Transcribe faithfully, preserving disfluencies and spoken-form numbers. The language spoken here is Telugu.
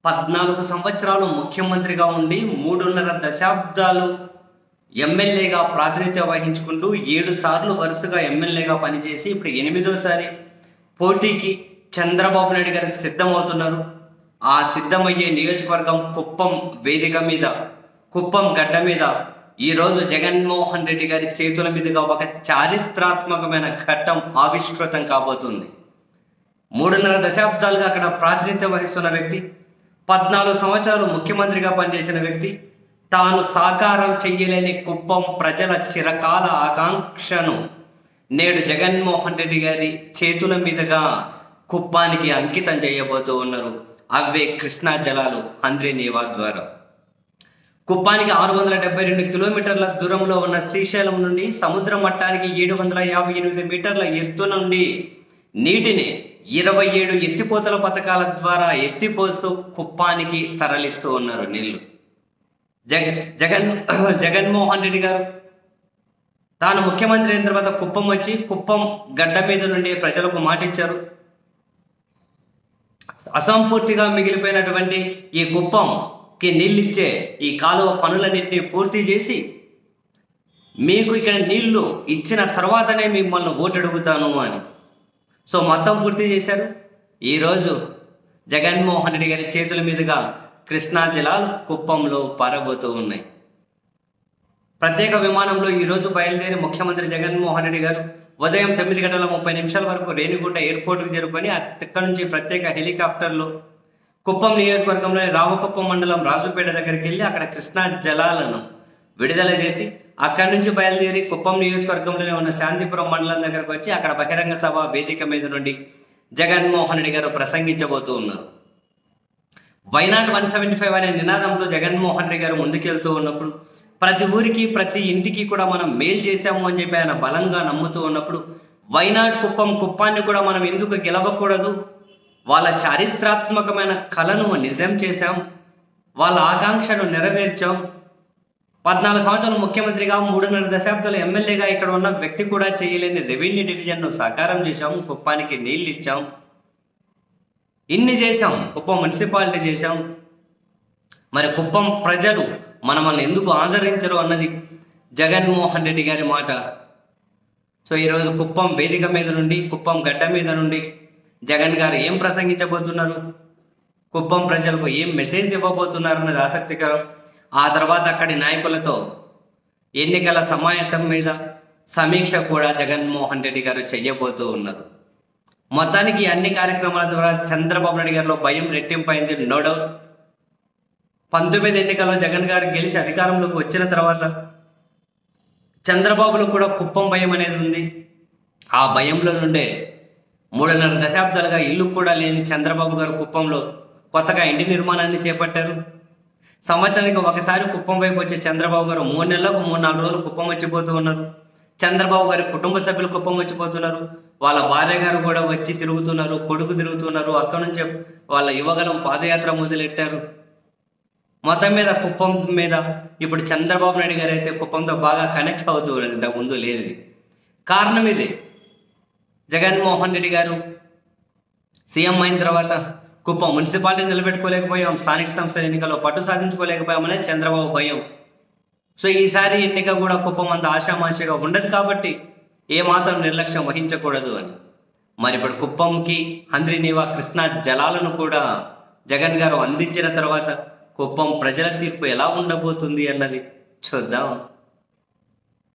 పద్నాలుగు సంవత్సరాలు ముఖ్యమంత్రిగా ఉండి మూడున్నర దశాబ్దాలు ఎమ్మెల్యేగా ప్రాతినిధ్యం వహించుకుంటూ ఏడు సార్లు వరుసగా ఎమ్మెల్యేగా పనిచేసి ఇప్పుడు ఎనిమిదోసారి పోటీకి చంద్రబాబు నాయుడు గారు సిద్ధమవుతున్నారు. ఆ సిద్ధమయ్యే నియోజకవర్గం కుప్పం వేదిక మీద, కుప్పం గడ్డ మీద ఈరోజు జగన్మోహన్ రెడ్డి గారి చేతుల మీదుగా ఒక చారిత్రాత్మకమైన ఘట్టం ఆవిష్కృతం కాబోతుంది. మూడున్నర దశాబ్దాలుగా అక్కడ ప్రాతినిధ్యం వహిస్తున్న వ్యక్తి, పద్నాలుగు సంవత్సరాలు ముఖ్యమంత్రిగా పనిచేసిన వ్యక్తి, తాను సాకారం చెయ్యలేని కుప్పం ప్రజల చిరకాల ఆకాంక్షను నేడు జగన్మోహన్ రెడ్డి గారి చేతుల మీదుగా కుప్పానికి అంకితం చేయబోతూ ఉన్నారు. అవే కృష్ణా జలాలు హంద్రీ నీవా ద్వారా. కుప్పానికి ఆరు వందల డెబ్బై రెండు కిలోమీటర్ల దూరంలో ఉన్న శ్రీశైలం నుండి సముద్ర మట్టానికి ఏడు వందల యాభై ఎనిమిది మీటర్ల ఎత్తు నుండి నీటిని ఇరవై ఏడు ఎత్తిపోతల పథకాల ద్వారా ఎత్తిపోస్తూ కుప్పానికి తరలిస్తూ ఉన్నారు నీళ్లు. జగ జగన్ జగన్మోహన్ రెడ్డి గారు తాను ముఖ్యమంత్రి అయిన తర్వాత కుప్పం వచ్చి కుప్పం గడ్డ మీద నుండి ప్రజలకు మాటిచ్చారు. అసంపూర్తిగా మిగిలిపోయినటువంటి ఈ కుప్పంకి నీళ్ళిచ్చే ఈ కాలువ పనులన్నింటినీ పూర్తి చేసి మీకు ఇక్కడ నీళ్లు ఇచ్చిన తర్వాతనే మిమ్మల్ని ఓటు అడుగుతాను అని. సో మొత్తం పూర్తి చేశారు. ఈరోజు జగన్మోహన్ రెడ్డి గారి చేతుల మీదుగా కృష్ణా జలాలు కుప్పంలో పారబోతూ ఉన్నాయి. ప్రత్యేక విమానంలో ఈరోజు బయలుదేరి ముఖ్యమంత్రి జగన్మోహన్ రెడ్డి గారు ఉదయం తొమ్మిది గంటల ముప్పై నిమిషాల వరకు రేణిగుంట ఎయిర్పోర్ట్కు చేరుకొని అక్కడి నుంచి ప్రత్యేక హెలికాప్టర్లో కుప్పం నియోజకవర్గంలోని రామకుప్పం మండలం రాజుపేట దగ్గరికి వెళ్ళి అక్కడ కృష్ణా జలాలను విడుదల చేసి అక్కడి నుంచి బయలుదేరి కుప్పం నియోజకవర్గంలోనే ఉన్న శాంతిపురం మండలం దగ్గరకు వచ్చి అక్కడ బహిరంగ సభ వేదిక మీద నుండి జగన్మోహన్ రెడ్డి గారు ప్రసంగించబోతూ ఉన్నారు. వైనాట్ వన్ సెవెంటీ ఫైవ్ అనే నినాదంతో జగన్మోహన్ రెడ్డి గారు ముందుకెళ్తూ ఉన్నప్పుడు ప్రతి ఊరికి ప్రతి ఇంటికి కూడా మనం మేలు చేశాము అని చెప్పి ఆయన బలంగా నమ్ముతూ ఉన్నప్పుడు వైనాట్ కుప్పం కుప్పాన్ని కూడా మనం ఎందుకు గెలవకూడదు, వాళ్ళ చారిత్రాత్మకమైన కళను నిజం చేశాం, వాళ్ళ ఆకాంక్షను నెరవేర్చాం, పద్నాలుగు సంవత్సరాలు ముఖ్యమంత్రిగా మూడున్నర దశాబ్దాలు ఎమ్మెల్యేగా ఇక్కడ ఉన్న వ్యక్తి కూడా చేయలేని రెవెన్యూ డివిజన్ను సాకారం చేశాం, కుప్పానికి నీళ్ళు ఇచ్చాం, ఇన్ని చేశాం, కుప్పం మున్సిపాలిటీ చేశాం. మరి కుప్పం ప్రజలు మనల్ని ఎందుకు ఆదరించరు అన్నది జగన్మోహన్ రెడ్డి గారి మాట. సో ఈరోజు కుప్పం వేదిక మీద నుండి, కుప్పం గడ్డ మీద నుండి జగన్ గారు ఏం ప్రసంగించబోతున్నారు, కుప్పం ప్రజలకు ఏం మెసేజ్ ఇవ్వబోతున్నారు అన్నది ఆసక్తికరం. ఆ తర్వాత అక్కడి నాయకులతో ఎన్నికల సమాయత్తం మీద సమీక్ష కూడా జగన్మోహన్ రెడ్డి గారు చెయ్యబోతూ ఉన్నారు. మొత్తానికి అన్ని కార్యక్రమాల ద్వారా చంద్రబాబు నాయుడు గారిలో భయం రెట్టింపైంది. నో డౌట్ పంతొమ్మిది ఎన్నికల్లో జగన్ గారు గెలిచి అధికారంలోకి వచ్చిన తర్వాత చంద్రబాబులో కూడా కుప్పం భయం అనేది ఉంది. ఆ భయంలో నుండే మూడున్నర దశాబ్దాలుగా ఇల్లు కూడా లేని చంద్రబాబు గారు కుప్పంలో కొత్తగా ఇంటి నిర్మాణాన్ని చేపట్టారు. సంవత్సరానికి ఒకసారి కుప్పం వైపు వచ్చే చంద్రబాబు గారు మూడు నెలలకు మూడు నాలుగు రోజులు కుప్పం వచ్చిపోతూ ఉన్నారు. చంద్రబాబు గారి కుటుంబ సభ్యులు కుప్పం వచ్చిపోతున్నారు. వాళ్ళ భార్య గారు కూడా వచ్చి తిరుగుతున్నారు, కొడుకు తిరుగుతున్నారు. అక్కడి నుంచే వాళ్ళ యువగలం పాదయాత్ర మొదలెట్టారు. మొత్తం మీద కుప్పం మీద ఇప్పుడు చంద్రబాబు నాయుడు గారు అయితే కుప్పంతో బాగా కనెక్ట్ అవుతూ ఉన్నారు. ఇంతకు ముందు లేదు. కారణం ఇదే, జగన్మోహన్ రెడ్డి గారు సీఎం అయిన తర్వాత కుప్పం మున్సిపాలిటీ నిలబెట్టుకోలేకపోయాం, స్థానిక సంస్థల ఎన్నికల్లో పట్టు సాధించుకోలేకపోయామనేది చంద్రబాబు భయం. సో ఈసారి ఎన్నిక కూడా కుప్పం అంత ఆశామాషిగా ఉండదు కాబట్టి ఏమాత్రం నిర్లక్ష్యం వహించకూడదు అని. మరి ఇప్పుడు కుప్పంకి హంద్రీ నీవా కృష్ణా జలాలను కూడా జగన్ గారు అందించిన తర్వాత కుప్పం ప్రజల తీర్పు ఎలా ఉండబోతుంది అన్నది చూద్దాం.